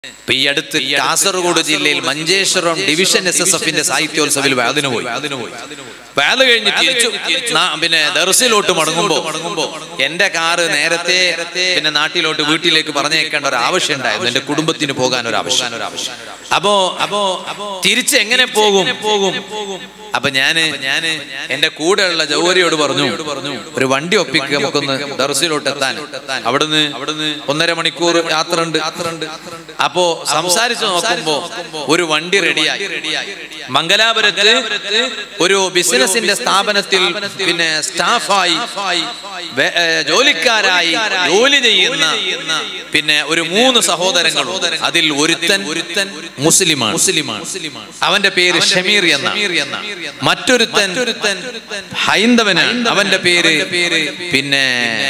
ഈ അടുത്ത് കാസർഗോഡ് ജില്ലയിൽ മഞ്ചേശ്വരം ഡിവിഷൻ SSFന്റെ സാഹിത്യോത്സവിൽ വാദിന് പോയി. വാദ് കഴിഞ്ഞ് തിരിച്ചു പിന്നെ ദർസിലോട്ട് മടങ്ങുമ്പോ എന്റെ കാറ് നേരത്തെ പിന്നെ നാട്ടിലോട്ട് വീട്ടിലേക്ക് പറഞ്ഞേക്കേണ്ട ഒരു ആവശ്യം ഉണ്ടായിരുന്നു. എന്റെ കുടുംബത്തിന് പോകാൻ ഒരു ആവശ്യം. അപ്പോ തിരിച്ച് എങ്ങനെ പോകും? അപ്പൊ ഞാന് എന്റെ കൂടെയുള്ള ജൗഹരിയോട് പറഞ്ഞു, ഒരു വണ്ടി ഒപ്പിക്കുക, നമുക്കൊന്ന് ദർസിലോട്ട് എത്താൻ. അവിടുന്ന് 1.5 മണിക്കൂർ യാത്ര ഉണ്ട്. അപ്പോ സംസാരിച്ചു നോക്കുമ്പോ ഒരു വണ്ടി റെഡിയായി. മംഗലാപുരത്ത് ഒരു ബിസിനസിന്റെ സ്ഥാപനത്തിൽ പിന്നെ സ്റ്റാഫായി ജോലിക്കാരായി ജോലി ചെയ്യുന്ന പിന്നെ ഒരു 3 സഹോദരങ്ങളുണ്ട്. അതിൽ ഒരുത്തൻ മുസ്ലിമാണ്. അവന്റെ പേര് ഷമീർ എന്ന. മറ്റൊരുത്തൻ ഹൈന്ദവനാണ്. അവന്റെ പേര് പിന്നെ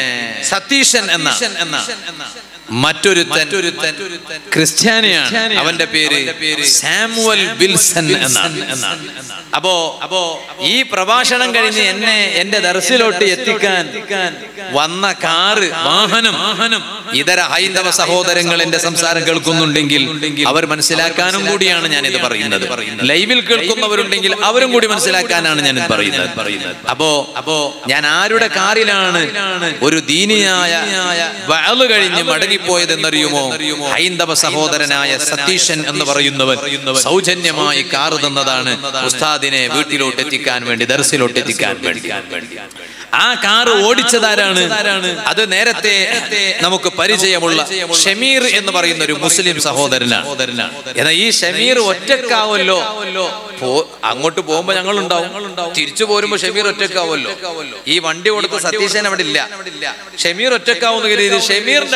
സതീശൻ എന്ന. മറ്റൊരുത്തൻ ക്രിസ്ത്യാനിയാണ്. അവന്റെ പേര് സാമുവൽ വിൽസൺ എന്നാണ്. അപ്പോ ഈ പ്രഭാഷണം കഴിഞ്ഞ് എന്നെ എന്റെ ദർസിലോട്ട് എത്തിക്കാൻ വന്ന കാറ് വാഹനം ഇതര ഹൈന്ദവ സഹോദരങ്ങൾ എന്റെ സംസാരം കേൾക്കുന്നുണ്ടെങ്കിൽ അവർ മനസ്സിലാക്കാനും കൂടിയാണ് ഞാനിത് പറയുന്നത്. ലൈവിൽ കേൾക്കുന്നവരുണ്ടെങ്കിൽ അവരും കൂടി മനസ്സിലാക്കാനാണ് ഞാനിത് പറയുന്നത്. അപ്പോ ഞാൻ ആരുടെ കാറിലാണ് ഒരു ദീനിയായ വഅള് കഴിഞ്ഞ് മടങ്ങിപ്പോയതെന്നറിയുമോ? ഹൈന്ദവ സഹോദരനായ സതീശൻ എന്ന് പറയുന്നവൻ സൗജന്യമായി കാറ് തന്നതാണ് ഉസ്താദിനെ വീട്ടിലോട്ട് എത്തിക്കാൻ വേണ്ടി, ദർസിലോട്ട് എത്തിക്കാൻ വേണ്ടി. ആ കാറ് ഓടിച്ചതാരാണ്? അത് നേരത്തെ നമുക്ക് പരിചയമുള്ള ഷമീർ എന്ന് പറയുന്ന ഒരു മുസ്ലിം സഹോദരനാണ്. എന്നാൽ ഈ ഷമീർ ഒറ്റക്കാവല്ലോ. അങ്ങോട്ട് പോകുമ്പോ ഞങ്ങളുണ്ടാവും, തിരിച്ചു പോരുമ്പോ ഷമീർ ഒറ്റക്കാവല്ലോ. ഈ വണ്ടി കൊടുത്ത സതീശൻ അവിടെ ഇല്ല. ഷമീർ ഒറ്റക്കാവുന്ന കരുതി ഷമീറിന്റെ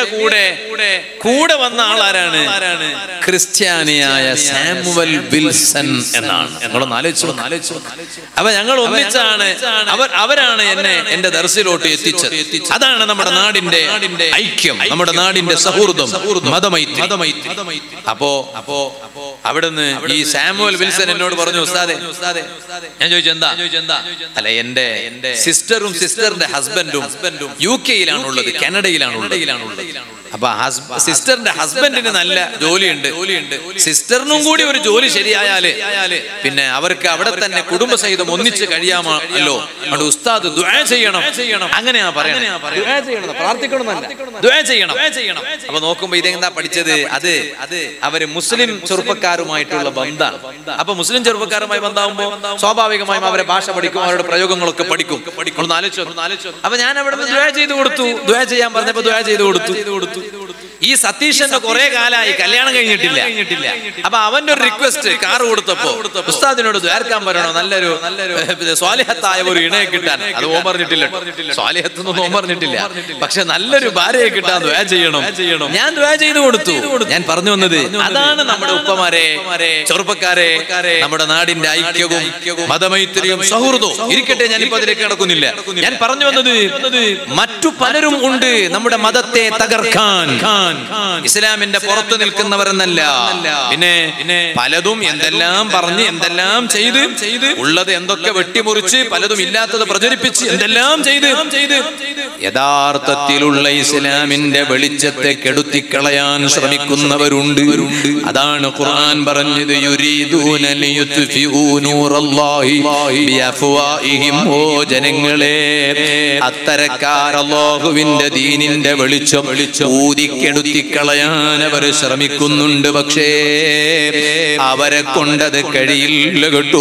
കൂടെ വന്ന ആളാരാണ്? ക്രിസ്ത്യാനിയായ സാമുവൽ വിൽസൺ എന്നാണ്. ഞങ്ങളൊന്ന് ആലോചിച്ചു. അപ്പൊ ഞങ്ങൾ ഒന്നിച്ചാണ്, അവരാണ് എന്നെ എന്റെ ദർസിലോട്ട് എത്തിച്ചത്. അതാണ് നമ്മുടെ നാടിന്റെ ഐക്യം, നമ്മുടെ നാടിന്റെ സൗഹൃദം, മതമൈത്രി. അപ്പോ അവിടുന്ന് ഈ സാമുവൽ വിൽസൺ എന്നോട് പറഞ്ഞു, ഉസ്താദെ. ഞാൻ ചോദിച്ചു എന്താ? അല്ല, എന്റെ സിസ്റ്ററും സിസ്റ്ററിന്റെ ഹസ്ബൻഡും UK യിലാണുള്ളത്, കാനഡയിലാണുള്ളത്. അപ്പൊ സിസ്റ്ററിന്റെ ഹസ്ബൻഡിന് നല്ല ജോലിയുണ്ട്. സിസ്റ്ററിനും കൂടി ഒരു ജോലി ശരിയായാല് പിന്നെ അവർക്ക് അവിടെ തന്നെ കുടുംബസഹിതം ഒന്നിച്ച് കഴിയാമല്ലോ. അതുകൊണ്ട് ഉസ്താദ് ദുആ ചെയ്യണം. അങ്ങനെയാ പറയണേ, പ്രാർത്ഥിക്കണമെന്നല്ല, ദുആ ചെയ്യണം. അപ്പൊ നോക്കുമ്പോ ഇതെന്താ പഠിച്ചത്? അത് അവര് മുസ്ലിം ചെറുപ്പക്കാരുമായിട്ടുള്ള ബന്ധമാണ്. അപ്പൊ മുസ്ലിം ചെറുപ്പക്കാരുമായി ബന്ധമാകുമ്പോ സ്വാഭാവികമായും അവരെ ഭാഷ പഠിക്കും, അവരുടെ പ്രയോഗങ്ങളൊക്കെ പഠിക്കും. ഒന്ന് ആലോചിച്ചു. അപ്പൊ ഞാൻ അവിടെ ദുആ ചെയ്ത് കൊടുത്തു. ദുആ ചെയ്യാൻ പറഞ്ഞപ്പോ ദുആ ചെയ്ത് കൊടുത്തു. ഈ സതീശന്റെ കുറെ കാലമായി കല്യാണം കഴിഞ്ഞിട്ടില്ല. അപ്പൊ അവന്റെ ഒരു റിക്വസ്റ്റ് കാറ് കൊടുത്തപ്പോ, ഉസ്താദിനോട് ദ്വാരക്കാൻ പറയണോ, നല്ലൊരു സ്വാലിഹത്തായ ഒരു ഇണയെ കിട്ടാൻ. അത് ഓൻ പറഞ്ഞിട്ടില്ല, സ്വാലിഹത്തൊന്നും ഓൻ പറഞ്ഞിട്ടില്ല. പക്ഷെ നല്ലൊരു ഭാര്യയെ കിട്ടാൻ ദ്വാ ചെയ്യണം. ഞാൻ ദ്വാ ചെയ്ത് കൊടുത്തു. ഞാൻ പറഞ്ഞു വന്നത് അതാണ് നമ്മുടെ ഉപ്പമാരെ, ചെറുപ്പക്കാരെ, നമ്മുടെ നാടിന്റെ ഐക്യവും മതമൈത്രിയും സൗഹൃദവും ഇരിക്കട്ടെ. ഞാനിപ്പോ അതിലേക്ക് കിടക്കുന്നില്ല. ഞാൻ പറഞ്ഞു വന്നത് മറ്റു പലരും ഉണ്ട് നമ്മുടെ മതത്തെ തകർക്കാൻ, ഇസ്ലാമിന്റെ പുറത്തു നിൽക്കുന്നവരെന്നല്ല. പിന്നെ പലതും എന്തെല്ലാം പറഞ്ഞ് എന്തെല്ലാം ചെയ്ത് ഉള്ളത് എന്തൊക്കെ വെട്ടിമുറിച്ച് പലതും ഇല്ലാത്തത് പ്രചരിപ്പിച്ച് എന്തെല്ലാം ചെയ്ത് യഥാർത്ഥത്തിലുള്ള ഇസ്ലാമിന്റെ വെളിച്ചത്തെ കെടുത്തിക്കളയാൻ ശ്രമിക്കുന്നവരുണ്ട്. അതാണ് ഖുർആൻ പറഞ്ഞത്, യുരീദൂന ലിയുത്ഫിഊ നൂറല്ലാഹി ബിഅഫ്വാഹിഹിം. ഓ ജനങ്ങളെ, അത്തരക്കാർ അല്ലാഹുവിന്റെ ദീനിന്റെ വെളിച്ചം ഊതിക്കെടുത്തിക്കളയാൻ അവർ ശ്രമിക്കുന്നുണ്ട്. പക്ഷേ അവരെ കൊണ്ടത് കഴിയില്ല കേട്ടോ.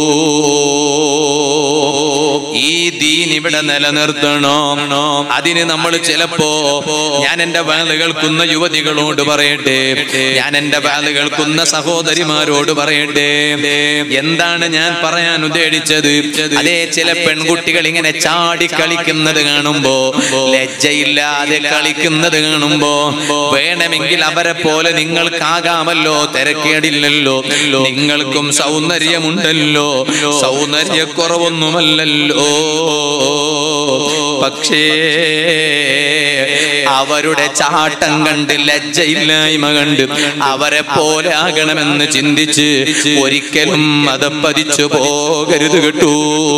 ഈ ദീൻ ഇവിടെ നിലനിർത്തണം. അതിന് നമ്മൾ ചിലപ്പോ, ഞാൻ എന്റെ വാല് കേൾക്കുന്ന യുവതികളോട് പറയട്ടെ, ഞാൻ എന്റെ വാല് കേൾക്കുന്ന സഹോദരിമാരോട് പറയട്ടെ, എന്താണ് ഞാൻ പറയാൻ ഉദ്ദേശിച്ചത്? അതേ, ചില പെൺകുട്ടികൾ ഇങ്ങനെ ചാടി കളിക്കുന്നത് കാണുമ്പോ, ലജ്ജയില്ലാതെ കളിക്കുന്നത് കാണുമ്പോ, വേണമെങ്കിൽ അവരെ പോലെ നിങ്ങൾക്കാകാമല്ലോ, തിരക്കേടില്ലല്ലോ, നിങ്ങൾക്കും സൗന്ദര്യമുണ്ടല്ലോ, സൗന്ദര്യക്കുറവൊന്നുമല്ലല്ലോ. പക്ഷേ അവരുടെ ചാട്ടം കണ്ട്, ലജ്ജയില്ലായ്മ കണ്ട് അവരെ പോലെ ആകണമെന്ന് ചിന്തിച്ച് ഒരിക്കലും മതപ്പതിച്ചു പോകരുത് കേട്ടോ,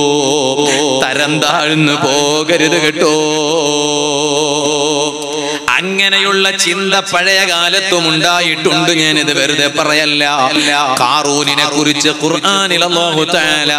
തരം താഴ്ന്നു പോകരുത് കേട്ടോ. അങ്ങനെയുള്ള ചിന്ത പഴയ കാലത്തും ഉണ്ടായിട്ടുണ്ട്. ഞാനിത് വെറുതെ പറയല്ല. ഖാറൂനിനെ കുറിച്ച് ഖുർആനിൽ അല്ലാഹു തആല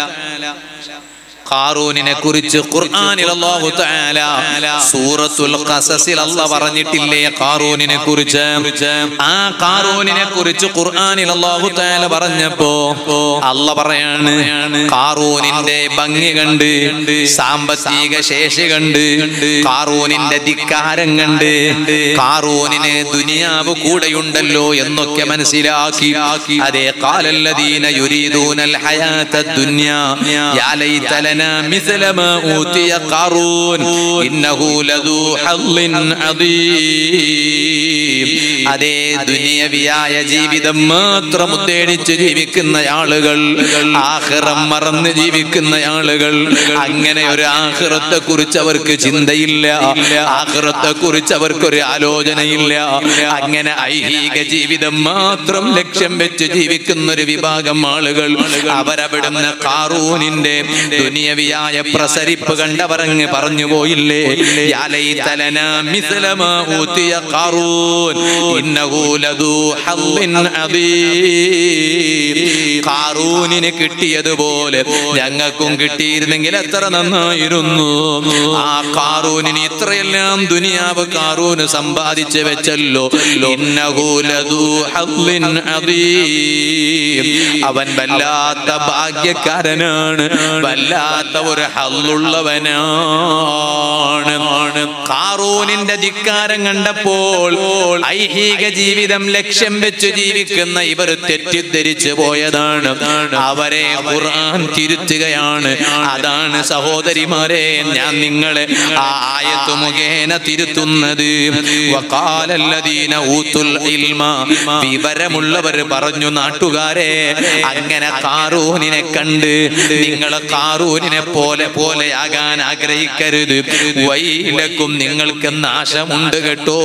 ഖാറൂനിനെ കുറിച്ച് ഖുർആനിൽ അല്ലാഹു തആല സൂറത്തുൽ ഖസസിൽ അല്ലാഹു പറഞ്ഞിട്ടില്ലേ ഖാറൂനിനെ കുറിച്ച്? ആ ഖാറൂനിനെ കുറിച്ച് ഖുർആനിൽ അല്ലാഹു തആല പറഞ്ഞപ്പോ അല്ലാഹു പറയാണ്, ഖാറൂനിന്റെ ഭംഗി കണ്ട്, സാമ്പത്തിക ശേഷി കണ്ട്, ഖാറൂനിന്റെ ധിക്കാരം കണ്ട്, ഖാറൂനിന് ദുനിയാവ് കൂടെയുണ്ടല്ലോ എന്നൊക്കെ മനസ്സിലാക്കി. അതേ ഖാലല്ലദീന യുരീദൂനൽ ഹയാത്തദ് ദുനിയാ യാ ലൈത مثل ما أوتي قارون إنه لذو حظ عظيم. അതേ ദുനിയവിയായ ജീവിതം മാത്രം ഉദ്ദേശിച്ച് ജീവിക്കുന്ന ആളുകൾ, ആഖിറം മറന്ന് ജീവിക്കുന്ന ആളുകൾ, അങ്ങനെ ഒരു ആഖിറത്തെ കുറിച്ച് അവർക്ക് ചിന്തയില്ല, ആഖിറത്തെ കുറിച്ച് അവർക്കൊരു ആലോചനയില്ല. അങ്ങനെ ഐഹിക ജീവിതം മാത്രം ലക്ഷ്യം വെച്ച് ജീവിക്കുന്ന ഒരു വിഭാഗം ആളുകൾ അവരവിടുന്ന് ഖാറൂനിന്റെ ദുനിയവിയായ പ്രസരിപ്പ് കണ്ടവരങ്ങ് പറഞ്ഞു പോയില്ലേ, യാ ലൈതലനാ മിസ്ല മാ ഊതിയ ഖാറൂൻ ഇന്നഹു ലദൂ ഹദ്ദിൻ അദീം. ഖാറൂനിന് കിട്ടിയതുപോലെ ഞങ്ങൾക്കും കിട്ടിയിരുന്നെങ്കിൽ എത്ര നന്നായിരുന്നു. ആ ഖാറൂനിന് ഇത്രയെല്ലാം ദുനിയാവ് ഖാറൂന് സമ്പാദിച്ചു വെച്ചല്ലോ. ഇന്നഹു ലദൂ ഹദ്ദിൻ അദീം. അവൻ വല്ലാത്ത ഭാഗ്യക്കാരനാണ്, വല്ലാത്ത ഒരു ഹള്ളുള്ളവനാണ്. ഖാറൂനിന്റെ ധിക്കാരം കണ്ടപ്പോൾ ഐഹിക ജീവിതം ലക്ഷ്യം വെച്ച് ജീവിക്കുന്ന ഇവർ തെറ്റിദ്ധരിച്ചു പോയതാണ്. അവരെ ഖുർആൻ തിരുത്തുകയാണ്. അതാണ് സഹോദരിമാരെ ഞാൻ നിങ്ങളെ ആ ആയത്ത് മുഖേന തിരുത്തുന്നത്. വഖാലല്ലദീന ഊതുൽ ഇൽമ, വിവരമുള്ളവർ പറഞ്ഞു, നാട്ടുകാരെ അങ്ങനെ ഖാറൂനിനെ കണ്ട് നിങ്ങൾ ഖാറൂനിനെ പോലെയാകാൻ ആഗ്രഹിക്കരുത്. വൈലക്കും, നിങ്ങൾക്ക് നാശമുണ്ട് കേട്ടോ.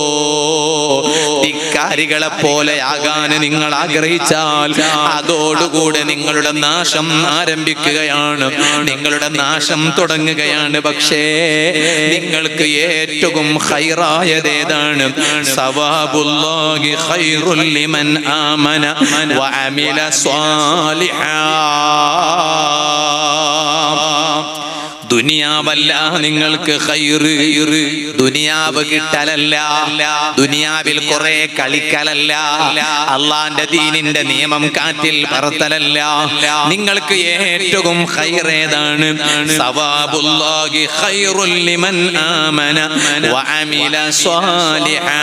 ധിക്കാരികളെ പോലെയാകാൻ നിങ്ങൾ ആഗ്രഹിച്ചാൽ അതോടുകൂടെ നിങ്ങളുടെ നാശം ആരംഭിക്കുകയാണ്, നിങ്ങളുടെ നാശം തുടങ്ങുകയാണ്. പക്ഷേ നിങ്ങൾക്ക് ഏറ്റവും ഖൈറായതേതാണ്? സവാബുല്ലാഹി ഖൈറുൽ ലിമൻ ആമന വഅമില സ്വാലിഹാ. ദുനിയാവല്ല നിങ്ങൾക്ക് ഖൈറ്, ദുനിയാവ് കിട്ടലല്ല, ദുനിയാവിൽ കുറെ കളിക്കലല്ല, അള്ളാന്റെ ദീനിന്റെ നിയമം കാറ്റിൽ പറത്തലല്ല. നിങ്ങൾക്ക് ഏറ്റവും ഖൈറേതാണ്? സവാബുല്ലാഹി ഖൈറുൽ ലിമൻ ആമന വഅമില സ്വാലിഹാ.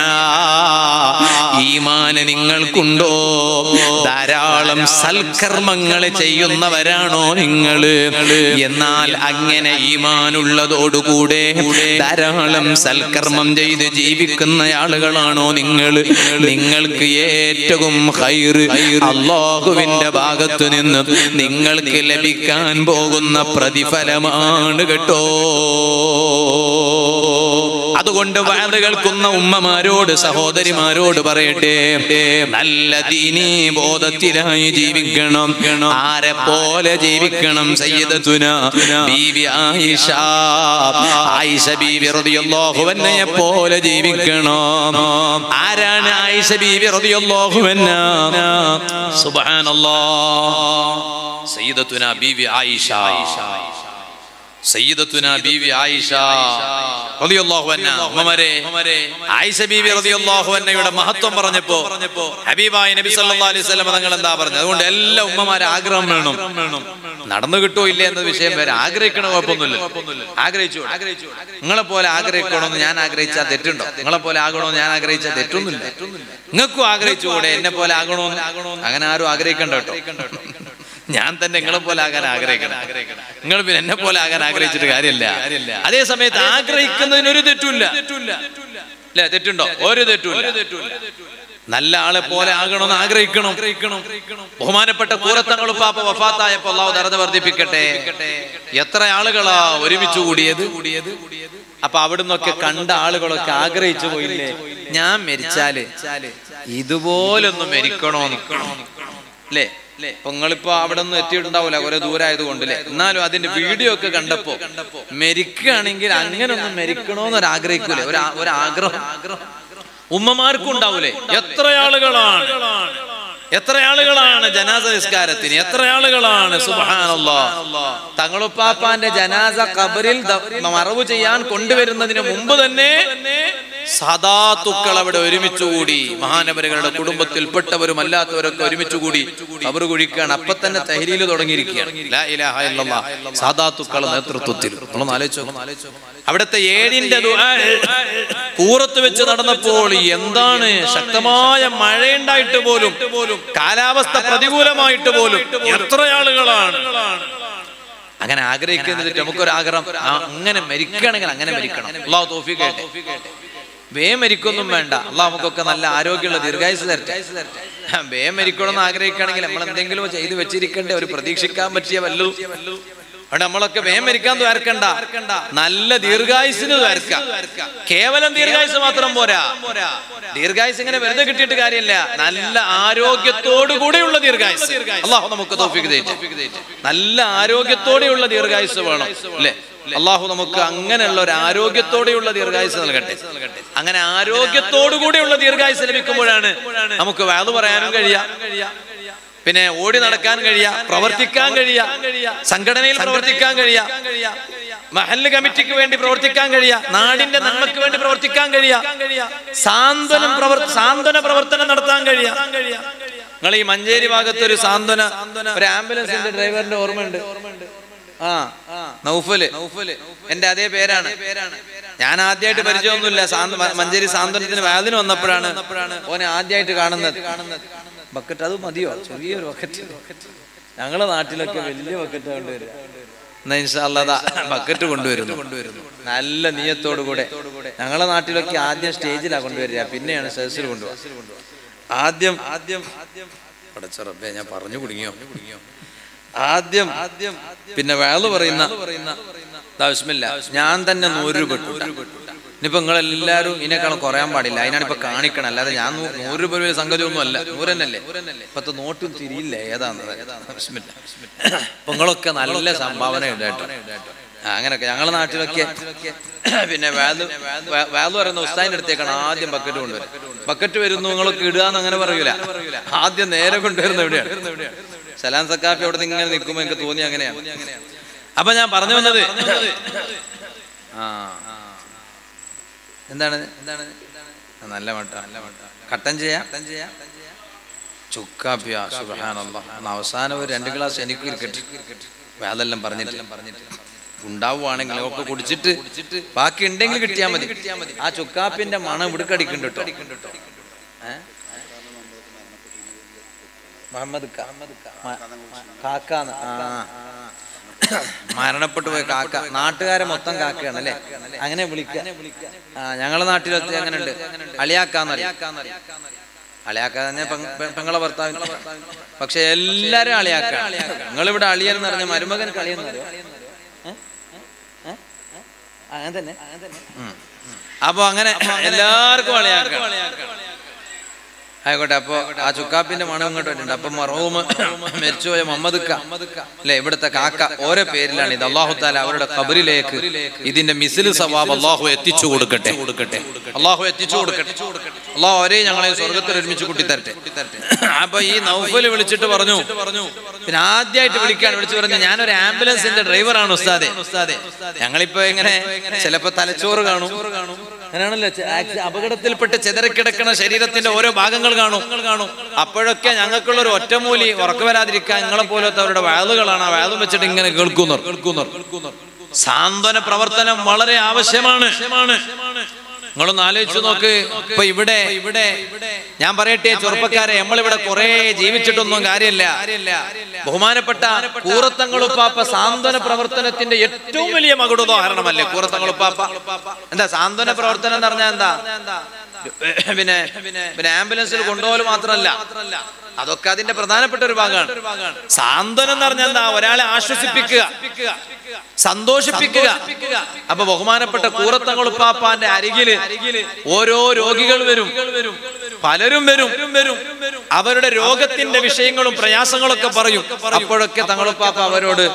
ഈമാൻ നിങ്ങൾക്കുണ്ടോ? ധാരാളം സൽക്കർമ്മങ്ങൾ ചെയ്യുന്നവരാണോ നിങ്ങൾ? എന്നാൽ അങ്ങനെ ഈമാനുള്ളതോടുകൂടെ ധാരാളം സൽക്കർമ്മം ചെയ്ത് ജീവിക്കുന്ന ആളുകളാണോ നിങ്ങൾ? നിങ്ങൾക്ക് ഏറ്റവും ഖൈറ് അല്ലാഹുവിന്റെ ഭാഗത്തു നിന്ന് നിങ്ങൾക്ക് ലഭിക്കാൻ പോകുന്ന പ്രതിഫലമാണ് കേട്ടോ. അതുകൊണ്ട് വഅദ് കേൾക്കുന്ന ഉമ്മമാരോട്, സഹോദരിമാരോട് പറയട്ടെ, നല്ല ദീനീ ബോധത്തിലായി ജീവിക്കണം. ആരെ പോലെ ജീവിക്കണം? സയ്യിദത്തുനാ ബീവി ആയിഷ, ആയിഷ ബീവി റളിയല്ലാഹു അൻഹയെ പോലെ ജീവിക്കണം. ആരാണ് ആയിഷ ബീവി റളിയല്ലാഹു അൻഹ? സുബ്ഹാനല്ലാഹ്, സയ്യിദത്തുനാ ബീവി ആയിഷ, സയ്യിദത്തുനാ ബീവി ആയിഷ റളിയല്ലാഹു അൻഹ. ഉമ്മമാരെ, ആയിഷ ബീവി റളിയല്ലാഹു അൻഹയുടെ മഹത്വം പറഞ്ഞപ്പോ ഹബീബായ നബി സല്ലല്ലാഹു അലൈഹി വസല്ലം തങ്ങൾ എന്താ പറഞ്ഞത്? അതുകൊണ്ട് എല്ലാ ഉമ്മമാരെ ആഗ്രഹം വേണം. നടന്നു കിട്ടോ ഇല്ല എന്ന വിഷയം വരെ ആഗ്രഹിക്കണ കുഴപ്പമൊന്നുമില്ല, ആഗ്രഹിച്ചു. നിങ്ങളെ പോലെ ആഗ്രഹിക്കണമെന്ന് ഞാൻ ആഗ്രഹിച്ചാൽ തെറ്റുണ്ടോ? നിങ്ങളെ പോലെ ആകണമെന്ന് ഞാൻ ആഗ്രഹിച്ചാൽ തെറ്റൊന്നുമില്ല. നിങ്ങൾക്കും ആഗ്രഹിച്ചുകൂടെ എന്നെ പോലെ ആകണമെന്ന്? അങ്ങനെ ആരും ആഗ്രഹിക്കണ്ട കേട്ടോ. ഞാൻ തന്നെ നിങ്ങളെ പോലെ ആകാൻ ആഗ്രഹിക്കണം. നിങ്ങൾ പിന്നെ എന്നെ പോലെ ആകാൻ ആഗ്രഹിച്ചിട്ട് കാര്യമില്ല. അതേ സമയത്ത് ആഗ്രഹിക്കുന്നതിനൊരു തെറ്റില്ല. അല്ലെ, തെറ്റുണ്ടോ? ഒരു തെറ്റില്ല. നല്ല ആളെ പോലെ ആകണമെന്ന് ആഗ്രഹിക്കണം. ബഹുമാനപ്പെട്ട കൂറത്തങ്ങൾ ഉപ്പാപ്പ വഫാത്തായപ്പോൾ അല്ലാഹു ദറജ വർദ്ധിപ്പിക്കട്ടെ, എത്ര ആളുകളാ ഒരുമിച്ച് കൂടിയത്. അപ്പൊ അവിടുന്നൊക്കെ കണ്ട ആളുകളൊക്കെ ആഗ്രഹിച്ചു പോയില്ലേ, ഞാൻ മരിച്ചാല് ഇതുപോലൊന്നും മരിക്കണോന്ന്. അല്ലേ? അപ്പൊ നിങ്ങളിപ്പോ അവിടെ ഒന്നും എത്തിയിട്ടുണ്ടാവില്ല, കുറെ ദൂരമായത് കൊണ്ട് അല്ലേ? എന്നാലും അതിന്റെ വീഡിയോ ഒക്കെ കണ്ടപ്പോ മരിക്കുകയാണെങ്കിൽ അങ്ങനെ ഒന്നും മരിക്കണോന്നൊരു ആഗ്രഹിക്കൂലേ? ഒരാഗ്രഹം ഉമ്മമാർക്കും ഉണ്ടാവൂലേ? എത്ര ആളുകളാണ് ജനാസ നിസ്കാരത്തിന്, എത്ര ആളുകളാണ് സുബ്ഹാനല്ലാഹ് തങ്ങളുപ്പാപ്പാന്റെ ജനാസ ഖബറിൽ മറവ് ചെയ്യാൻ കൊണ്ടുവരുന്നതിന് മുമ്പ് തന്നെ സദാത്തുക്കൾ അവിടെ ഒരുമിച്ചുകൂടി, മഹാനവരുകളുടെ കുടുംബത്തിൽപ്പെട്ടവരും അല്ലാത്തവരൊക്കെ ഒരുമിച്ചുകൂടി ഖബർ കുഴിക്കുകയാണ്. അപ്പൊ തന്നെ തഹ്ലീൽ തുടങ്ങിയിരിക്കുകയാണ്. ലാ ഇലാഹ ഇല്ലല്ലാഹ് സദാത്തുക്കളുടെ നേതൃത്വത്തിൽ. നമ്മളൊന്ന് ആലോചിച്ചോ, അവിടുത്തെ ഏഴിന്റെ ദുആ കൂറത്ത് വെച്ച് നടന്നപ്പോൾ എന്താണ് ശക്തമായ മഴയുണ്ടായിട്ട് പോലും, കാലാവസ്ഥ പ്രതികൂലമായിട്ട് പോലും എത്ര ആളുകളാണ് അങ്ങനെ ആഗ്രഹിക്കുന്നത്. നമുക്കൊരാഗ്രഹം അങ്ങനെ മരിക്കുകയാണെങ്കിൽ അങ്ങനെ മരിക്കണം. അല്ലാഹു തൗഫീഖ് ചെയ്യട്ടെ. വേഗം മരിക്കൊന്നും വേണ്ട, അല്ലാഹു നമുക്കൊക്കെ നല്ല ആരോഗ്യമുള്ള ദീർഘായുസ് തരട്ടെ. വേഗം മരിക്കണമെന്ന് ആഗ്രഹിക്കുകയാണെങ്കിൽ നമ്മൾ എന്തെങ്കിലും ചെയ്ത് വെച്ചിരിക്കണ്ടേ, ഒരു പ്രതീക്ഷിക്കാൻ പറ്റിയ വല്ലതും. അവിടെ നമ്മളൊക്കെ വേഗം മരിക്കാൻ ദ്വാരക്കണ്ട, നല്ല ദീർഘായുസിന് ദ്വാരക്കാം. കേവലം ദീർഘായുസ് മാത്രം പോരാ. ദീർഘായുസ് ഇങ്ങനെ വെറുതെ കിട്ടിയിട്ട് കാര്യമില്ല, നല്ല ആരോഗ്യത്തോടു കൂടെയുള്ള ദീർഘായുസ്. അല്ലാഹു നമുക്ക് തൗഫീഖ് ചെയ്യട്ടെ. നല്ല ആരോഗ്യത്തോടെയുള്ള ദീർഘായുസ് വേണം അല്ലേ? അല്ലാഹു നമുക്ക് അങ്ങനെയുള്ള ഒരു ആരോഗ്യത്തോടെയുള്ള ദീർഘായുസ് നൽകട്ടെ. അങ്ങനെ ആരോഗ്യത്തോടു കൂടെയുള്ള ദീർഘായുസ് ലഭിക്കുമ്പോഴാണ് നമുക്ക് വഅദ് പറയാനും കഴിയാം, പിന്നെ ഓടി നടക്കാൻ കഴിയാം, പ്രവർത്തിക്കാൻ കഴിയാം, സംഘടനയിൽ പ്രവർത്തിക്കാൻ കഴിയാം, മഹല്ല് കമ്മിറ്റിക്ക് വേണ്ടി പ്രവർത്തിക്കാൻ കഴിയാം, നാടിന്റെ നന്മയ്ക്ക് വേണ്ടി പ്രവർത്തിക്കാൻ കഴിയാം, സാന്ത്വന പ്രവർത്തനം നടത്താൻ കഴിയാം. നിങ്ങൾ ഈ മഞ്ചേരി ഭാഗത്ത് ഒരു ഒരു ആംബുലൻസിന്റെ ഡ്രൈവറിന്റെ ഓർമ്മയുണ്ട്? നൗഫല്. എന്റെ അതേ പേരാണ്. ഞാൻ ആദ്യമായിട്ട് പരിചയമൊന്നുമില്ല. മഞ്ചേരി സാന്ത്വനത്തിന് വാതിന് വന്നപ്പോഴാണ് ഓനെ ആദ്യമായിട്ട് കാണുന്നത്. ബക്കറ്റ് അത് മതിയോ? ചെറിയൊരു ബക്കറ്റ്. ഞങ്ങളെ നാട്ടിലൊക്കെ വലിയ ബക്കറ്റ് കൊണ്ടുവരിക. എന്നാ ഇൻഷാ അല്ലാഹ് ബക്കറ്റ് കൊണ്ടുവരുന്നു നല്ല നിയത്തോടു കൂടെ. ഞങ്ങളെ നാട്ടിലൊക്കെ ആദ്യം സ്റ്റേജിലാണ് കൊണ്ടുവരിക, പിന്നെയാണ് സദസ്സിൽ കൊണ്ടുപോകുക. ആദ്യം പടച്ചറബ്ബേ ഞാൻ പറഞ്ഞു കുടുങ്ങിയോ? ആദ്യം പിന്നെ വഅദ് പറയുന്ന ബിസ്മില്ലാ ഞാൻ തന്നെ 100 രൂപ ഇട്ടു. ഇനിയിപ്പോ നിങ്ങളെല്ലാവരും ഇതിനേക്കാളും കുറയാൻ പാടില്ല, അതിനാണ് ഇപ്പൊ കാണിക്കണം. അല്ലാതെ ഞാൻ 100 രൂപ സംഗതി ഒന്നും അല്ല, 100 തന്നെയല്ലേ. ഇപ്പത്തെ നോട്ടും തിരിയില്ല ഏതാന്ന്. ബിസ്മില്ലാ. അപ്പൊ നിങ്ങളൊക്കെ നല്ല സംഭാവന ഉണ്ട് കേട്ടോ. അങ്ങനെയൊക്കെ ഞങ്ങളുടെ നാട്ടിലൊക്കെ പിന്നെ വഅദ് പറയുന്ന ഉസ്താദിന്റെ അടുത്തേക്കാണ് ആദ്യം ബക്കറ്റ് കൊണ്ടുവരും. ബക്കറ്റ് വരുന്നു നിങ്ങളൊക്കെ ഇടുകയെന്ന് അങ്ങനെ പറയൂല, ആദ്യം നേരെ കൊണ്ടുവരുന്ന എവിടെയാണ്? സലാം സക്കാഫി അവിടെ ഇങ്ങനെ നിൽക്കുമ്പോ എനിക്ക് തോന്നി അങ്ങനെയാണ്. അപ്പൊ ഞാൻ പറഞ്ഞു വന്നത് എന്താണ് നല്ല മട്ട കട്ടൻ ചെയ്യാം ചുക്കാപ്പിയ സുബ്ഹാനല്ലാഹ്. അവസാനം ഒരു 2 ഗ്ലാസ് എനിക്ക് ഇരിക്കട്ടെ, അതെല്ലാം പറഞ്ഞിട്ട് ഉണ്ടാവുകയാണെങ്കിൽ ഒക്കെ കുടിച്ചിട്ട് ബാക്കി ഉണ്ടെങ്കിൽ കിട്ടിയാൽ മതി. ആ ചുക്കാപ്പിന്റെ മണം ഇവിടെ കടിക്കുന്നുണ്ട് കേട്ടോ. മുഹമ്മദ് കാക്കാന്ന് മരണപ്പെട്ടു പോയ കാക്ക. നാട്ടുകാരെ മൊത്തം കാക്കയാണ് അല്ലെ, അങ്ങനെ വിളിക്ക. ഞങ്ങളെ നാട്ടിലൊക്കെ അങ്ങനെ ഉണ്ട്, അളിയാക്കാന്നറിയാം. അളിയാക്ക തന്നെ പെങ്ങളെ ഭർത്താവിന്. പക്ഷെ എല്ലാരും അളിയാക്ക. നിങ്ങളിവിടെ അളിയെന്ന് പറഞ്ഞ മരുമകൻ കളിയെന്ന് അറിയോ? അങ്ങനെ തന്നെ. അപ്പൊ അങ്ങനെ എല്ലാവർക്കും അളിയാക്ക ആയിക്കോട്ടെ. അപ്പൊ ആ ചുക്കാപ്പിന്റെ മണം ഇങ്ങോട്ട് വരുന്നുണ്ട്. അപ്പൊ മർഹൂം മരിച്ചുപോയ മുഹമ്മദ് അല്ലെ ഇവിടുത്തെ കാക്ക, ഓരോ പേരിലാണ് ഇത്. അല്ലാഹു തആല അവരുടെ ഖബറിലേക്ക് ഇതിന്റെ മിസ്ലു സവാബ് അല്ലാഹു എത്തിച്ചു കൊടുക്കട്ടെ. അല്ലാഹു എത്തിച്ചു കൊടുക്കട്ടെ. അല്ലാഹു അവരെ ഞങ്ങളെ സ്വർഗ്ഗത്തിൽ ഒരുമിച്ച് കൂട്ടി തരട്ടെ. അപ്പൊ ഈ നൗഫൽ വിളിച്ചിട്ട് പറഞ്ഞു, പിന്നെ ആദ്യമായിട്ട് വിളിച്ചു പറഞ്ഞു, ഞാനൊരു ആംബുലൻസിന്റെ ഡ്രൈവറാണ് ഉസ്താദെ. ഞങ്ങളിപ്പോ ഇങ്ങനെ ചിലപ്പോ തലച്ചോറ് കാണും, അങ്ങനെയാണല്ലോ, അപകടത്തിൽപ്പെട്ട് ചെതറിക്കിടക്കുന്ന ശരീരത്തിന്റെ ഓരോ ഭാഗങ്ങൾ കാണും. അപ്പോഴൊക്കെ ഞങ്ങൾക്കുള്ള ഒരു ഒറ്റമൂലി ഉറക്കു വരാതിരിക്കാൻ നിങ്ങളെ പോലത്തെ അവരുടെ വഅദുകളാണ്. ആ വഅദും വെച്ചിട്ട് ഇങ്ങനെ കേൾക്കുന്നു. സാന്ത്വന പ്രവർത്തനം വളരെ ആവശ്യമാണ്. നിങ്ങളൊന്ന് ആലോചിച്ചു നോക്ക്. ഇപ്പൊ ഇവിടെ ഞാൻ പറയട്ടെ ചെറുപ്പക്കാരെ, നമ്മളിവിടെ കുറെ ജീവിച്ചിട്ടൊന്നും കാര്യമില്ല. ബഹുമാനപ്പെട്ട കൂറത്തങ്ങളുപ്പാപ്പ സാന്ത്വന പ്രവർത്തനത്തിന്റെ ഏറ്റവും വലിയ മകുടോദാഹരണമല്ലേ കൂറത്തങ്ങളുപ്പാപ്പ? എന്താ സാന്ത്വന പ്രവർത്തനം എന്ന് പറഞ്ഞാൽ എന്താ? പിന്നെ ആംബുലൻസിൽ കൊണ്ടുപോകൽ മാത്രമല്ല, അതൊക്കെ അതിന്റെ പ്രധാനപ്പെട്ട ഒരു ഭാഗമാണ്. സാന്ത്വനം എന്ന് പറഞ്ഞാൽ എന്താ? ഒരാളെ ആശ്വസിപ്പിക്കുക, സന്തോഷിപ്പിക്കുക. അപ്പൊ ബഹുമാനപ്പെട്ട കൂറത്തങ്ങളുപ്പാപ്പാന്റെ അരികില് ഓരോ രോഗികൾ വരും. പലരും വരും, അവരുടെ രോഗത്തിന്റെ വിഷയങ്ങളും പ്രയാസങ്ങളൊക്കെ പറയും. അപ്പോഴൊക്കെ തങ്ങളുപ്പാപ്പ അവരോട്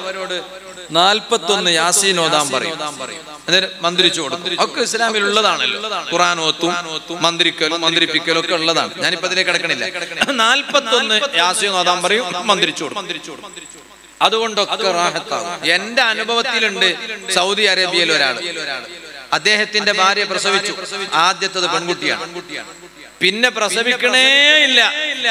41 യാസീൻ ഓതാൻ പറയും. എന്നിട്ട് മന്ത്രിച്ചു കൊടുക്കും. ഒക്കെ ഇസ്ലാമിൽ ഉള്ളതാണല്ലോ. ഖുർആൻ ഓത്തും മന്ത്രിപ്പിക്കലും ഒക്കെ ഉള്ളതാണ്. ഞാനിപ്പോ അതിലേക്ക് കിടക്കണില്ല. 41 യാസീൻ ഓതാൻ പറയും, മന്ത്രിച്ചു കൊടുക്കും. അതുകൊണ്ടൊക്കെ റാഹത്താകും. എന്റെ അനുഭവത്തിലുണ്ട്. സൗദി അറേബ്യയിൽ ഒരാൾ, അദ്ദേഹത്തിന്റെ ഭാര്യ പ്രസവിച്ചു. ആദ്യത്തത് പെൺകുട്ടിയാണ്. പിന്നെ പ്രസവിക്കണേ ഇല്ല.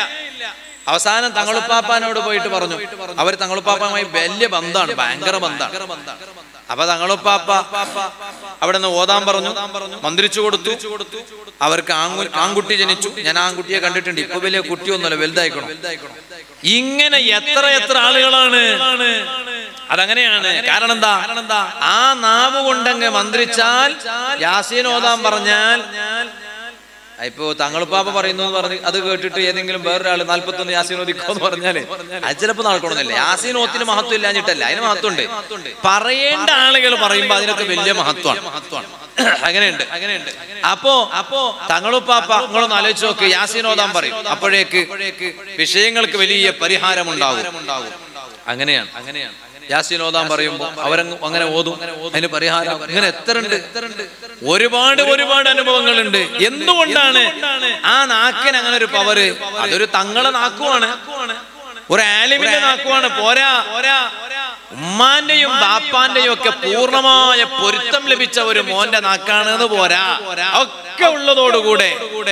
അവസാനം തങ്ങളുപ്പാപ്പാനോട് പോയിട്ട് പറഞ്ഞു. അവർ തങ്ങളുപ്പാപ്പയുമായി വലിയ ബന്ധമാണ്, ഭയങ്കര ബന്ധമാണ്. അപ്പൊ തങ്ങളുപ്പാപ്പ അവിടെ നിന്ന് ഓതാൻ പറഞ്ഞു, മന്ത്രിച്ചു കൊടുത്തു. അവർക്ക് ആൺകുട്ടി ജനിച്ചു. ഞാൻ ആൺകുട്ടിയെ കണ്ടിട്ടുണ്ട്. ഇപ്പൊ വലിയ കുട്ടിയൊന്നുമല്ല, വലുതായിക്കണം. ഇങ്ങനെ എത്ര ആളുകളാണ്. അതങ്ങനെയാണ്. കാരണം എന്താ? ആ നാവ് കൊണ്ടങ്ങ് മന്ത്രിച്ചാൽ, യാസീൻ ഓതാൻ പറഞ്ഞാൽ, ഇപ്പൊ തങ്ങളുപ്പാപ്പ പറയുന്നു പറഞ്ഞ് അത് കേട്ടിട്ട് ഏതെങ്കിലും വേറൊരാള് 41 യാസീൻ ഓതിക്കോന്ന് പറഞ്ഞാല് അത് ചിലപ്പോ നടക്കണമെന്നില്ല. യാസീൻ ഓത്തിന് മഹത്വം ഇല്ലാഞ്ഞിട്ടല്ല, അതിന് മഹത്വമുണ്ട്. പറയേണ്ട ആളുകൾ പറയുമ്പോ അതിനൊക്കെ വലിയ മഹത്വമാണ്. അങ്ങനെയുണ്ട്. അപ്പോ തങ്ങളുപ്പാപ്പ നിങ്ങളൊന്ന് ആലോചിച്ച് നോക്ക്, യാസീൻ ഓതാൻ പറയും. അപ്പോഴേക്ക് വിഷയങ്ങൾക്ക് വലിയ പരിഹാരം ഉണ്ടാകും. അങ്ങനെയാണ്. യാസീൻ ഓതാൻ പറയുമ്പോൾ അവരങ്ങ് അങ്ങനെ ഓതും, അതിന് പരിഹാരം. ഇങ്ങനെ എത്ര ഉണ്ട്. ഒരുപാട് അനുഭവങ്ങളുണ്ട്. എന്തുകൊണ്ടാണ് ആ നാക്കിന് അങ്ങനെ ഒരു പവറ്? അതൊരു തങ്ങളെ നാക്കുവാണ്, ഒരു ആലിമിന്റെ നാക്കുവാണ്. പോരാ, ഉമ്മാന്റെയും ബാപ്പാന്റെയും ഒക്കെ പൂർണ്ണമായ പൊരുത്തം ലഭിച്ച ഒരു മോന്റെ നാക്കാണെന്ന് പോരാ, ഒക്കെ ഉള്ളതോടുകൂടെ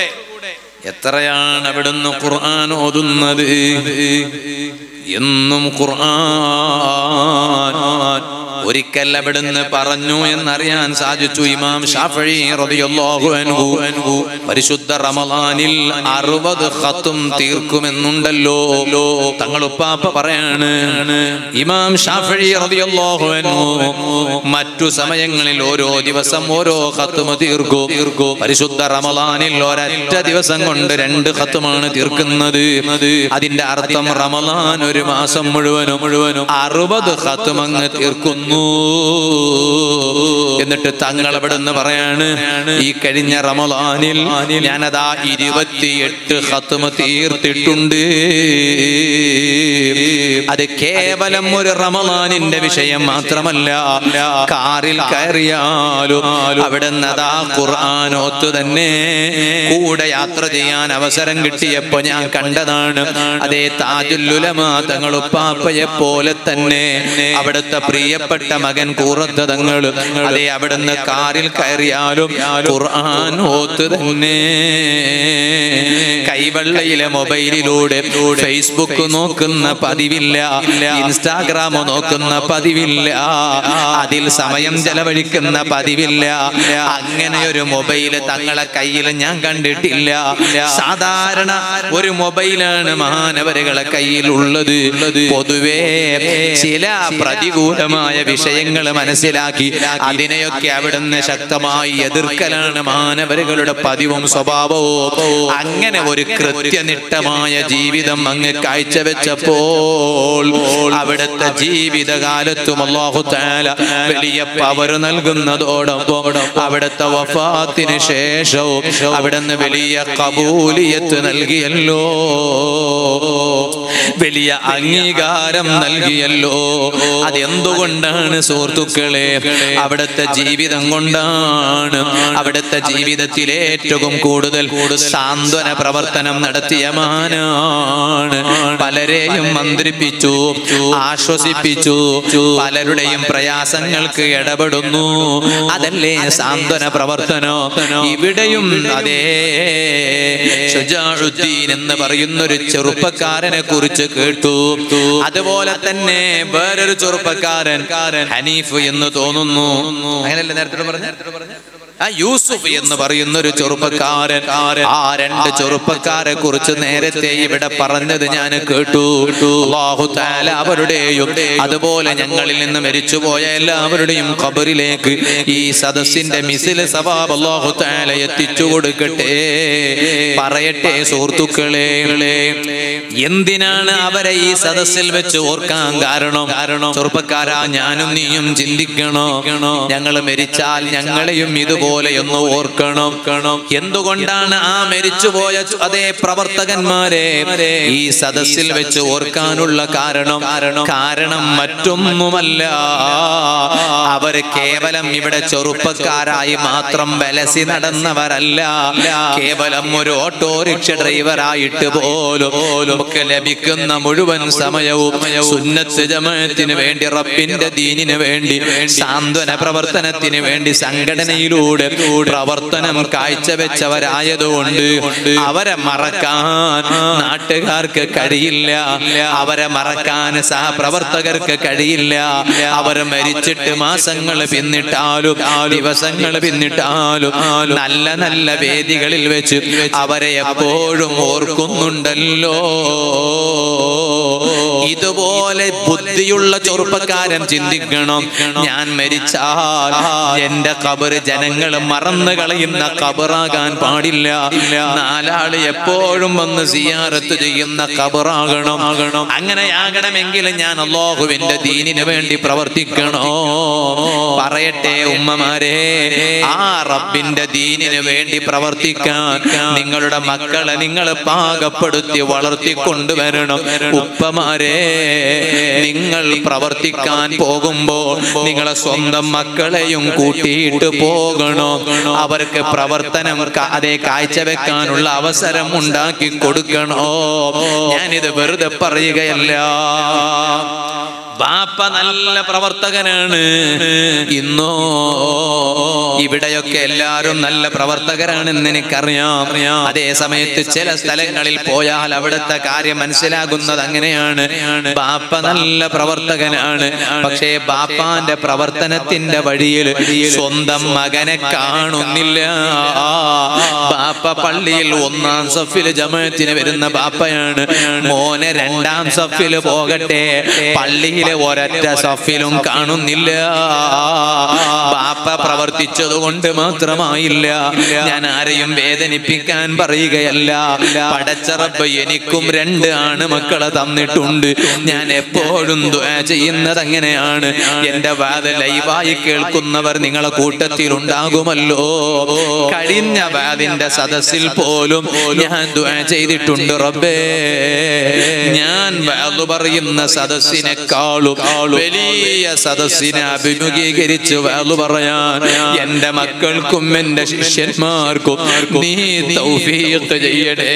എത്രയാണ് അവിടുന്ന് ഖുർആൻ ഓതുന്നത്. എന്നും ഖുർആൻ ഒരിക്കൽ അവിടുന്ന് പറഞ്ഞു എന്നറിയാൻ സാധിച്ചു. ഇമാം ശാഫഈ റളിയല്ലാഹു അൻഹു പരിശുദ്ധ റമളാനിൽ 60 ഖത്ം തീർക്കുമെന്നുണ്ടല്ലോ. തങ്ങളുപ്പാപ്പ പറയാണ്, ഇമാം ശാഫഈ റളിയല്ലാഹു അൻഹു മറ്റു സമയങ്ങളിൽ ഓരോ ദിവസം ഓരോ ഖത്ം തീർക്കും. പരിശുദ്ധ റമളാനിൽ ഒരൊറ്റ ദിവസം കൊണ്ട് 2 ഖത്മാണ് തീർക്കുന്നത്. അതിന്റെ അർത്ഥം റമളാൻ ഒരു മാസം മുഴുവനും 60 ഖത്ം അങ്ങ് തീർക്കുന്നു. എന്നിട്ട് തങ്ങൾ അവിടുന്ന് പറയാണ്, ഈ കഴിഞ്ഞ റമളാനിൽ ഞാനതാ 28 ഖത്ം തീർത്തിട്ടുണ്ട്. അത് കേവലം ഒരു റമളാനിന്റെ വിഷയം മാത്രമല്ല, കാറിൽ കയറിയാലും അവിടുന്ന് അതാ ഖുർആനോത്ത് തന്നെ. കൂടെ യാത്ര ചെയ്യാൻ അവസരം കിട്ടിയപ്പോ ഞാൻ കണ്ടതാണ്. അതേ താജുൽ ഉലമാ തങ്ങളുപ്പാപ്പയെ പോലെ തന്നെ അവിടുത്തെ പ്രിയപ്പെട്ട മകൻ കൂറത്ത് തങ്ങൾ, അതേ അവിടുന്ന് കാറിൽ കയറിയാലും ഖുർആൻ ഓത്ത് തന്നെ. കൈവെള്ളയിലെ മൊബൈലിലൂടെ ഫേസ്ബുക്ക് നോക്കുന്ന പതിവില്ല, ഇൻസ്റ്റാഗ്രാം നോക്കുന്ന പതിവില്ല, അതിൽ സമയം ചെലവഴിക്കുന്ന പതിവില്ല. അങ്ങനെ ഒരു മൊബൈല് തങ്ങളെ കയ്യിൽ ഞാൻ കണ്ടിട്ടില്ല. സാധാരണ ഒരു മൊബൈലാണ് മഹാനവരുകളെ കയ്യിൽ ഉള്ളത്. പൊതുവേ ചില പ്രതികൂലമായ വിഷയങ്ങൾ മനസ്സിലാക്കി അതിനെയൊക്കെ അവിടുന്ന് ശക്തമായി എതിർക്കലാണ് മഹാനവരുകളുടെ പതിവും സ്വഭാവവും. അങ്ങനെ ഒരു കൃത്യനിഷ്ഠമായ ജീവിതം അങ്ങ് കാഴ്ചവെച്ചപ്പോൾ അവിടുത്തെ ജീവിതകാലത്തും അല്ലാഹു തആല വലിയ പവർ നൽകുന്നതോടൊപ്പം അവിടുത്തെ വഫാത്തിന് ശേഷവും അവിടുന്ന് വലിയ ഖബൂലിയത്ത് നൽകിയല്ലോ, വലിയ അംഗീകാരം നൽകിയല്ലോ. അതെന്തുകൊണ്ടാണ് സുഹൃത്തുക്കളെ? അവിടുത്തെ ജീവിതം കൊണ്ടാണ്. അവിടുത്തെ ജീവിതത്തിൽ ഏറ്റവും കൂടുതൽ സാന്ത്വന പ്രവർത്തനം നടത്തിയ മഹാനാണ്. പലരെയും മന്ത്രിപ്പിച്ചു, ആശ്വസിപ്പിച്ചു, പലരുടെയും പ്രയാസങ്ങൾക്ക് ഇടപെടുന്നു. അതല്ലേ സാന്ത്വന പ്രവർത്തനം. ഇവിടെയും അതേ ശുജാഉദ്ദീൻ എന്ന് പറയുന്ന ഒരു ചെറുപ്പക്കാരനെ കുറിച്ച് കേട്ടു. അതുപോലെ തന്നെ വേറൊരു ചെറുപ്പക്കാരൻ ഹനീഫ് എന്ന് തോന്നുന്നു, അങ്ങനെയല്ലേ നേരത്തെ പറഞ്ഞു, യൂസുഫ് എന്ന് പറയുന്ന ഒരു ചെറുപ്പക്കാരൻ. ആ 2 ചെറുപ്പക്കാരെ കുറിച്ച് നേരത്തെ ഇവിടെ പറഞ്ഞത് ഞാൻ കേട്ടു. അല്ലാഹു തആല അവരുടെയും അതുപോലെ ഞങ്ങളിൽ നിന്ന് മരിച്ചുപോയ എല്ലാവരുടെയും ഖബറിലേക്ക് ഈ സദസ്സിന്റെ മിസിൽ സവാബ് അല്ലാഹു തആല എത്തിച്ചു കൊടുക്കട്ടെ. പറയട്ടെ സുഹൃത്തുക്കളെ, എന്തിനാണ് അവരെ ഈ സദസ്സിൽ വെച്ച് ഓർക്കാൻ കാരണം? ചെറുപ്പക്കാരാ, ഞാനും നീയും ചിന്തിക്കണോ, ഞങ്ങൾ മരിച്ചാൽ ഞങ്ങളെയും ഇതുപോലെ ഇതുപോലെ ഒന്ന് ഓർക്കണം. എന്തുകൊണ്ടാണ് ആ മരിച്ചുപോയ അതേ പ്രവർത്തകന്മാരെ ഈ സദസ്സിൽ വെച്ച് ഓർക്കാനുള്ള കാരണം മറ്റൊന്നുമല്ല, അവർ കേവലം ഇവിടെ ചെറുപ്പക്കാരായി മാത്രം വലസി നടന്നവരല്ല, കേവലം ഒരു ഓട്ടോറിക്ഷ ഡ്രൈവറായിട്ട് പോലും നമുക്ക് ലഭിക്കുന്ന മുഴുവൻ സമയവും സുന്നത്ത് ജമാഅത്തിന് വേണ്ടി, റബ്ബിന്റെ ദീനിന് വേണ്ടി, സാന്ത്വന പ്രവർത്തനത്തിന് വേണ്ടി സംഘടനയിലൂടെ പ്രവർത്തനം കാഴ്ചവെച്ചവരായതുകൊണ്ട് അവരെ മറക്കാൻ നാട്ടുകാർക്ക് കഴിയില്ല, അവരെ മറക്കാൻ സഹപ്രവർത്തകർക്ക് കഴിയില്ല. അവർ മരിച്ചിട്ട് മാസങ്ങൾ പിന്നിട്ടാലും ദിവസങ്ങൾ പിന്നിട്ടാലും നല്ല നല്ല വേദികളിൽ വെച്ച് അവരെ എപ്പോഴും ഓർക്കുന്നുണ്ടല്ലോ. ഇതുപോലെ ബുദ്ധിയുള്ള ചെറുപ്പക്കാരൻ ചിന്തിക്കണം, ഞാൻ മരിച്ചാൽ എന്റെ ഖബർ ജനങ്ങൾ മറന്നു കളയുന്ന ഖബറാകാൻ പാടില്ല, നാലാള് എപ്പോഴും വന്ന് സിയാറത്ത് ചെയ്യുന്ന ഖബറാകണം. അങ്ങനെയാകണമെങ്കിൽ ഞാൻ അല്ലാഹുവിന്റെ ദീനിന് വേണ്ടി പ്രവർത്തിക്കണോ? പറയട്ടെ ഉമ്മമാരെ, ആ റബ്ബിന്റെ ദീനിന് വേണ്ടി പ്രവർത്തിക്കാൻ നിങ്ങളുടെ മക്കളെ നിങ്ങൾ പാകപ്പെടുത്തി വളർത്തിക്കൊണ്ടുവരണം. ഉപ്പമാരെ, നിങ്ങൾ പ്രവർത്തിക്കാൻ പോകുമ്പോൾ നിങ്ങളെ സ്വന്തം മക്കളെയും കൂട്ടിയിട്ട് പോകണോ? അവർക്ക് പ്രവർത്തനം അതേ കാഴ്ചവെക്കാനുള്ള അവസരം ഉണ്ടാക്കി കൊടുക്കണോ? ഞാനിത് വെറുതെ പറയുകയല്ല. ബാപ്പ നല്ല പ്രവർത്തകനാണ്. ഇന്നോ ഇവിടെയൊക്കെ എല്ലാവരും നല്ല പ്രവർത്തകരാണെന്ന് എനിക്കറിയാം. അതേ സമയത്ത് ചില സ്ഥലങ്ങളിൽ പോയാൽ അവിടുത്തെ കാര്യം മനസ്സിലാകുന്നത് അങ്ങനെയാണ്. ബാപ്പ നല്ല പ്രവർത്തകനാണ്, പക്ഷേ ബാപ്പാന്റെ പ്രവർത്തനത്തിന്റെ വഴിയിൽ സ്വന്തം മകനെ കാണുന്നില്ല. ബാപ്പ പള്ളിയിൽ 1-ാം സഫിൽ ജമാഅത്തിന് വരുന്ന ബാപ്പയാണ്, മോനെ 2-ാം സഫിൽ പോകട്ടെ, പള്ളിയിൽ ഒരൊറ്റ സഫിലും കാണുന്നില്ല. ബാപ്പ പ്രവർത്തിച്ചതുകൊണ്ട് മാത്രമായില്ല. ഞാൻ ആരെയും വേദനിപ്പിക്കാൻ പറയുകയല്ല. പടച്ച റബ്ബ് എനിക്കും 2 ആൺമക്കളെ തന്നിട്ടുണ്ട്. ഞാൻ എപ്പോഴും ദുആ ചെയ്യുന്നത് അങ്ങനെയാണ്. എന്റെ വാദ ലൈവായി കേൾക്കുന്നവർ നിങ്ങളെ കൂട്ടത്തിൽ ഉണ്ടാകുമല്ലോ. കഴിഞ്ഞ വാദിന്റെ സദസ്സിൽ പോലും ഞാൻ ദുആ ചെയ്തിട്ടുണ്ട്, റബ്ബേ ഞാൻ വാദ് പറയുന്ന സദസ്സിനെക്കാളും വലിയ സദസ്സിനെ അഭിമുഖീകരിച്ച് വാദ് പറയാൻ എന്റെ മക്കൾക്കും എന്റെ ശിഷ്യന്മാർക്കും നീ തൗഫീഖ് ചെയ്യണേ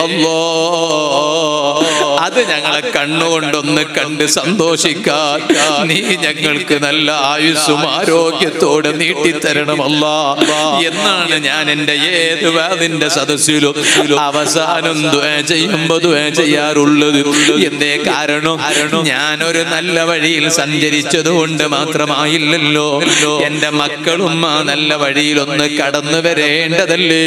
അല്ലാഹ്. അത് ഞങ്ങളെ കണ്ണുകൊണ്ടൊന്ന് കണ്ട് സന്തോഷിക്കാൻ നീ ഞങ്ങൾക്ക് നല്ല ആയുസ്സും ആരോഗ്യത്തോടെ നീട്ടിത്തരണം അല്ലാഹ് എന്നാണ് ഞാൻ എന്റെ ഏത് വാദിന്റെ സദസ്സിലും അവസാനം ദുആ ചെയ്യുമ്പോൾ ദുആ ചെയ്യാറുള്ളത്. എന്തേ കാരണം? ഞാനൊരു നല്ല വഴിയിൽ സഞ്ചരിച്ചത് കൊണ്ട് മാത്രമായില്ലല്ലോ, എന്റെ മക്കളും ആ നല്ല വഴിയിൽ ഒന്ന് കടന്നു വരേണ്ടതല്ലേ.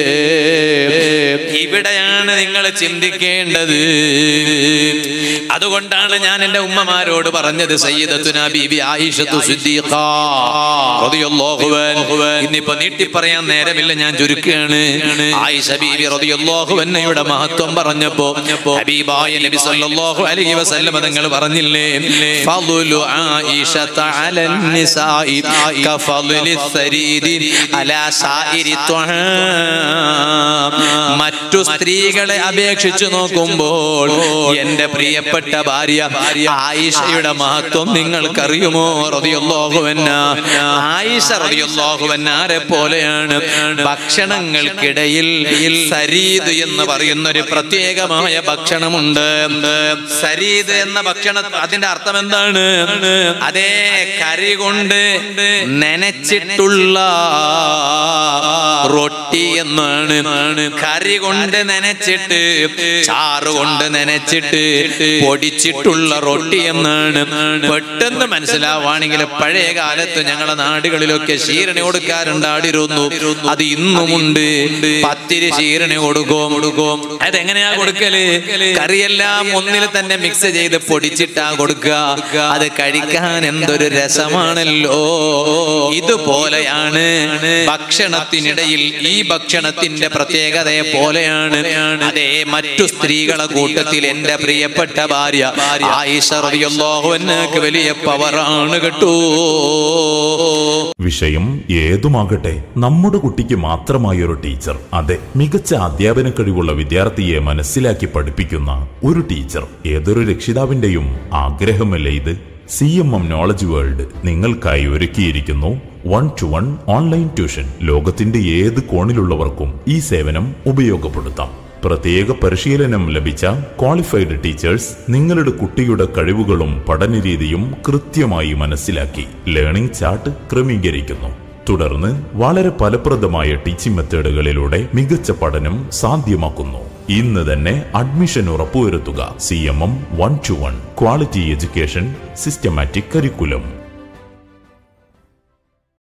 ഇവിടെയാണ് നിങ്ങൾ ചിന്തിക്കേണ്ടത്. അതുകൊണ്ടാണ് ഞാൻ എന്റെ ഉമ്മമാരോട് പറഞ്ഞത്, സയ്യിദത്തുനാ ബീബി ആയിഷത്തു സിദ്ദീഖ റളിയല്ലാഹു അൻഹ. ഇന്നിപ്പോ നീട്ടി പറയാൻ നേരമില്ല, ഞാൻ ചുരുക്കുകയാണ്. ആയിഷ ബീബി റളിയല്ലാഹു അൻഹയുടെ മഹത്വം പറഞ്ഞപ്പോ ഹബീബായ നബി സല്ലല്ലാഹു അലൈഹി വസല്ലം തങ്ങൾ പറഞ്ഞില്ലേ, ഫളു ആയിഷത അലൻ നിസാഇ കഫളി സരീദി അലാ സായിരി ത്വഹാം. മറ്റു സ്ത്രീകളെ അപേക്ഷിച്ചു നോക്കുമ്പോൾ എന്റെ പ്രിയപ്പെട്ട ഭാര്യ ആയിഷയുടെ മഹത്വം നിങ്ങൾക്കറിയുമോ? റളിയല്ലാഹു അൻഹ. ആയിഷ റളിയല്ലാഹു അൻഹയെ പോലെയാണ്. ഭക്ഷണങ്ങൾക്കിടയിൽ സരീദ് എന്ന് പറയുന്ന ഒരു പ്രത്യേകമായ ഭക്ഷണമുണ്ട്. സരീദ് എന്ന ഭക്ഷണം അതിന്റെ അർത്ഥം എന്താണ്? അതേ കരി കൊണ്ട് നനച്ചിട്ടുള്ള റൊട്ടി എന്നാണ്. കറി കൊണ്ട് നനച്ചിട്ട്, ചാറ് കൊണ്ട് നനച്ചിട്ട് പൊടിച്ചിട്ടുള്ള റൊട്ടി എന്നാണ്. പെട്ടെന്ന് മനസ്സിലാവാണെങ്കിൽ പഴയ കാലത്ത് ഞങ്ങളുടെ നാടുകളിലൊക്കെ ശീരണി കൊടുക്കാറുണ്ടായിരുന്നു. അത് ഇന്നുമുണ്ട്. പത്തിരി ശീരണി കൊടുക്കും. അതെങ്ങനെയാ കൊടുക്കല്? കറിയെല്ലാം ഒന്നിൽ തന്നെ മിക്സ് ചെയ്ത് പൊടിച്ചിട്ടാ കൊടുക്കുക. അത് കഴിക്കാൻ എന്തൊരു രസമാണല്ലോ. ഇതുപോലെയാണ് ഭക്ഷണത്തിനിടയിൽ ഈ ഭക്ഷണത്തിന്റെ പ്രത്യേകതയെ പോലെയാണ് അതേ മറ്റു സ്ത്രീകളെ കൂട്ടത്തിൽ എന്റെ പ്രിയപ്പെട്ട ഭാര്യ ഭാര്യ ആയിഷ റളിയല്ലാഹു അൻഹക്ക് വലിയ പവറാണ് കേട്ടോ. വിഷയം ഏതുമാകട്ടെ, നമ്മുടെ കുട്ടിക്ക് മാത്രമായൊരു ടീച്ചർ. അതെ, മികച്ച അധ്യാപന കഴിവുള്ള വിദ്യാർത്ഥിയെ മനസ്സിലാക്കി പഠിപ്പിക്കുന്ന ഒരു ടീച്ചർ ഏതൊരു രക്ഷിതാവിന്റെയും ആഗ്രഹമല്ലേ ഇത്? CMM നോളജ് വേൾഡ് നിങ്ങൾക്കായി ഒരുക്കിയിരിക്കുന്നു 1-to-1 ഓൺലൈൻ ട്യൂഷൻ. ലോകത്തിന്റെ ഏത് കോണിലുള്ളവർക്കും ഈ സേവനം ഉപയോഗപ്പെടുത്താം. പ്രത്യേക പരിശീലനം ലഭിച്ച ക്വാളിഫൈഡ് ടീച്ചേഴ്സ് നിങ്ങളുടെ കുട്ടിയുടെ കഴിവുകളും പഠനരീതിയും കൃത്യമായി മനസ്സിലാക്കി ലേണിംഗ് ചാർട്ട് ക്രമീകരിക്കുന്നു. തുടർന്ന് വളരെ ഫലപ്രദമായ ടീച്ചിങ് മെത്തേഡുകളിലൂടെ മികച്ച പഠനം സാധ്യമാക്കുന്നു. ഇന്ന് തന്നെ അഡ്മിഷൻ ഉറപ്പുവരുത്തുക. CMM 1-to-1 quality education systematic curriculum.